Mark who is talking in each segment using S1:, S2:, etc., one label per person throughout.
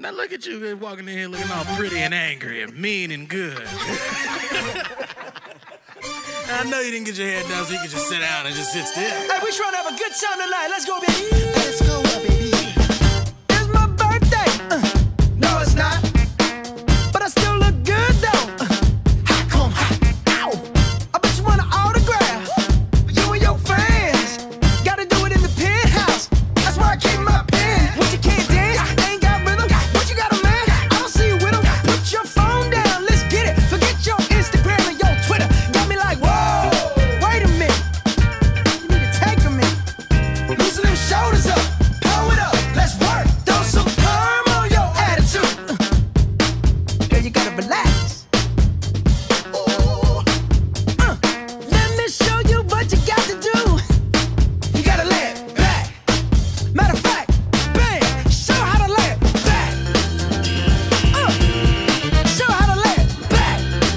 S1: Now look at you walking in here looking all pretty and angry and mean and good. I know you didn't get your hair done so you could just sit down and just sit still.
S2: Hey, we trying to have a good time tonight. Let's go, baby. Let's go, baby. It's my birthday. No, it's not. But I still look good, though. How come? Ow. I bet you want an autograph. You and your friends. Gotta do it in the penthouse. That's why I keep my pen. What, you can't dance? Ain't got rhythm? What, you got a man? I don't see you with him. Put your phone down. Let's get it. Forget your Instagram and your Twitter. Got me like, whoa. Wait a minute. You need to take a minute. Loosen them shoulders up. Pull it up. Let's work. Throw some perm on your attitude. Girl, you gotta relax. Let me show you what you got to do. You gotta lay it back. Matter of fact, bang. Show how to lay it back. Show how to lay it back.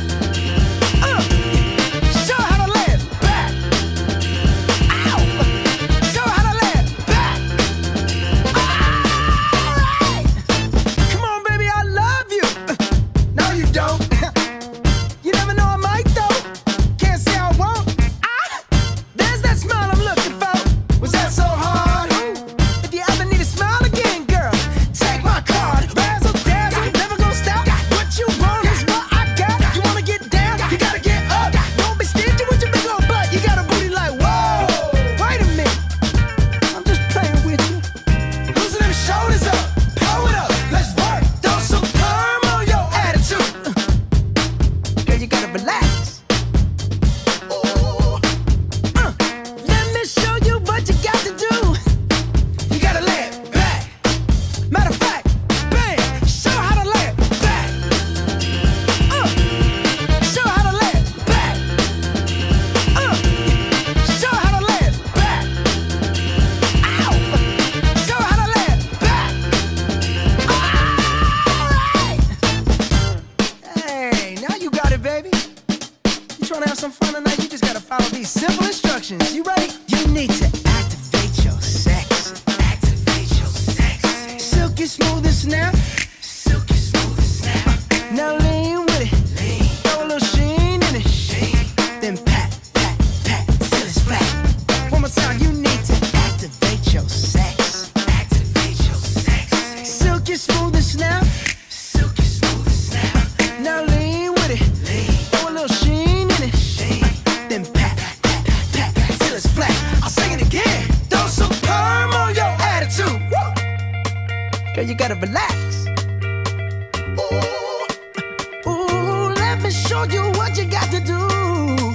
S2: Show how to lay it back. Ow. Show how to lay it back. Alright. Come on, baby, I love you. No, you don't. You never know I might, though. Can't say I won't. There's that smile I'm looking for. Was that so hard? If you ever need a smile again, girl, take my card. Razzle dazzle, never gonna stop. What you want is what I got. You wanna get down? You gotta get up. Don't be stingy with your big old butt. You got a booty like, whoa. Wait a minute. I'm just playing with you. Loosen them shoulders up. Pull it up. Let's work. Throw some perm on your attitude. Girl, you gotta relax. Let me show you what you got to do. You gotta lay it back. Matter of fact, bang. Show how to lay it back. Show how to lay it back. Show how to lay it back. Ow. Show how to lay it back. Alright. Hey, now you got it, baby. You trying to have some fun tonight? You just gotta follow these simple instructions. You ready? You need to activate your sex. Activate your sex. Silky smooth and snap. Silky smooth and snap. Now lean with it. Lean. Throw a little sheen in it. Sheen. Then pat, pat, pat till it's flat. One more time. You need to activate your sex. Activate your sex. Silky smooth and snap. Silky smooth and snap. Now lean with it. Lean. Throw a little sheen in it. Sheen. Then pat, pat, pat, pat till it's flat. I'll sing it again. Throw some perm on your attitude. Woo. Girl, you gotta relax. Ooh, let me show you what you got to do.